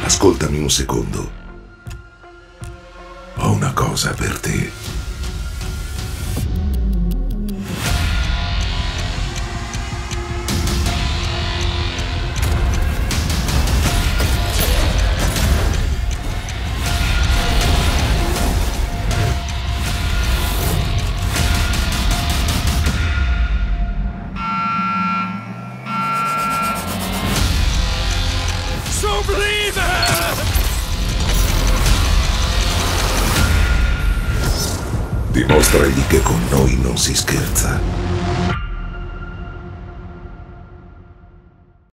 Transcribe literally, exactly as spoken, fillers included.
Ascoltami un secondo. Ho una cosa per te. Dimostragli che con noi non si scherza.